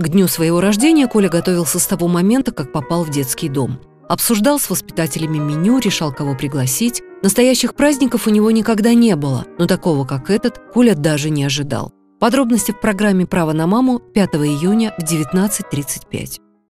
К дню своего рождения Коля готовился с того момента, как попал в детский дом. Обсуждал с воспитателями меню, решал, кого пригласить. Настоящих праздников у него никогда не было, но такого, как этот, Коля даже не ожидал. Подробности в программе «Право на маму» 5 июня в 19:35.